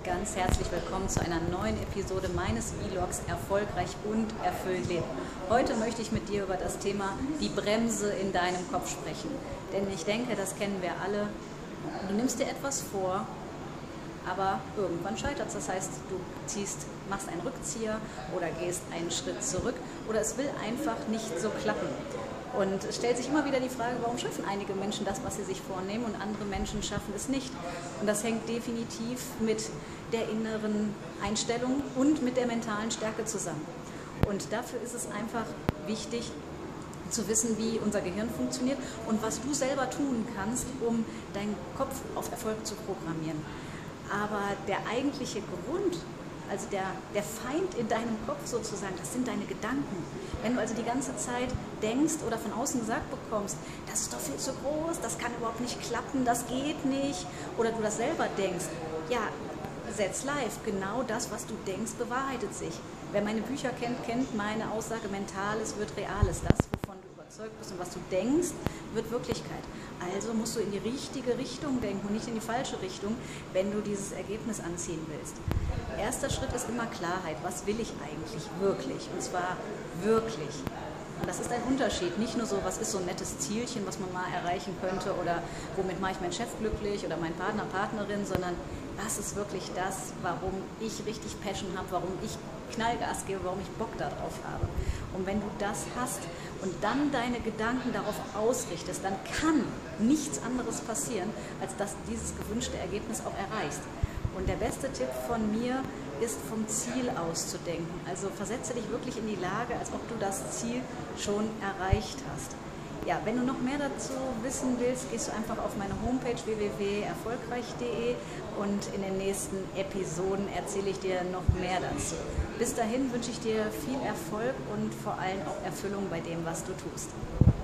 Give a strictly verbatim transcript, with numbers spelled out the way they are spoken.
ganz herzlich willkommen zu einer neuen Episode meines Vlogs Erfolgreich und erfüllt leben. Heute möchte ich mit dir über das Thema die Bremse in deinem Kopf sprechen. Denn ich denke, das kennen wir alle. Du nimmst dir etwas vor, aber irgendwann scheitert es. Das heißt, du ziehst, machst einen Rückzieher oder gehst einen Schritt zurück oder es will einfach nicht so klappen. Und es stellt sich immer wieder die Frage, warum schaffen einige Menschen das, was sie sich vornehmen und andere Menschen schaffen es nicht. Und das hängt definitiv mit der inneren Einstellung und mit der mentalen Stärke zusammen. Und dafür ist es einfach wichtig zu wissen, wie unser Gehirn funktioniert und was du selber tun kannst, um deinen Kopf auf Erfolg zu programmieren. Aber der eigentliche Grund, also der, der Feind in deinem Kopf sozusagen, das sind deine Gedanken. Wenn du also die ganze Zeit denkst oder von außen gesagt bekommst, das ist doch viel zu groß, das kann überhaupt nicht klappen, das geht nicht, oder du das selber denkst, ja, that's life, genau das, was du denkst, bewahrheitet sich. Wer meine Bücher kennt, kennt meine Aussage, Mentales wird Reales. Das, wovon du überzeugt bist und was du denkst, wird Wirklichkeit. Also musst du in die richtige Richtung denken und nicht in die falsche Richtung, wenn du dieses Ergebnis anziehen willst. Erster Schritt ist immer Klarheit. Was will ich eigentlich wirklich? Und zwar wirklich. Und das ist ein Unterschied. Nicht nur so, was ist so ein nettes Zielchen, was man mal erreichen könnte oder womit mache ich meinen Chef glücklich oder meinen Partner, Partnerin, sondern was ist wirklich das, warum ich richtig Passion habe, warum ich Knallgas gebe, warum ich Bock darauf habe. Und wenn du das hast und dann deine Gedanken darauf ausrichtest, dann kann nichts anderes passieren, als dass du dieses gewünschte Ergebnis auch erreichst. Und der beste Tipp von mir ist, vom Ziel aus zu denken. Also versetze dich wirklich in die Lage, als ob du das Ziel schon erreicht hast. Ja, wenn du noch mehr dazu wissen willst, gehst du einfach auf meine Homepage w w w punkt erfolgreich punkt de und in den nächsten Episoden erzähle ich dir noch mehr dazu. Bis dahin wünsche ich dir viel Erfolg und vor allem auch Erfüllung bei dem, was du tust.